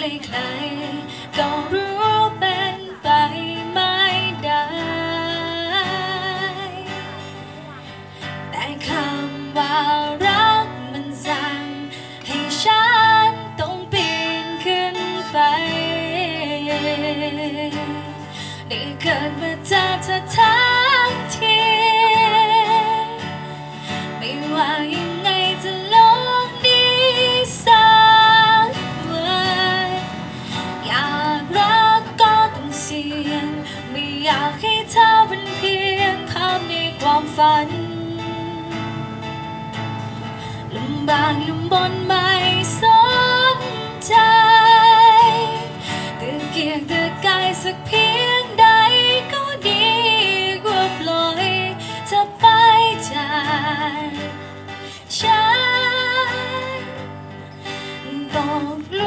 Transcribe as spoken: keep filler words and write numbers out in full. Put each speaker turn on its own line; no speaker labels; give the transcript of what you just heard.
ใครๆก็รู้เป็นไปไม่ได้แต่คำว่ารักมันสั่งให้ฉันต้องปีนขึ้นไปได้เกิดมาเจอเธอทั้งทีไม่ว่ายังไงจะลองดีสักวันอยากรักก็ต้องเสี่ยงไม่อยากให้เธอเป็นเพียงภาพในความฝันลำบากลำบนไม่สนใจตะเกียกตะกายสักเพียงใดก็ดีกว่าปล่อยเธอไปจากฉันตกหลุ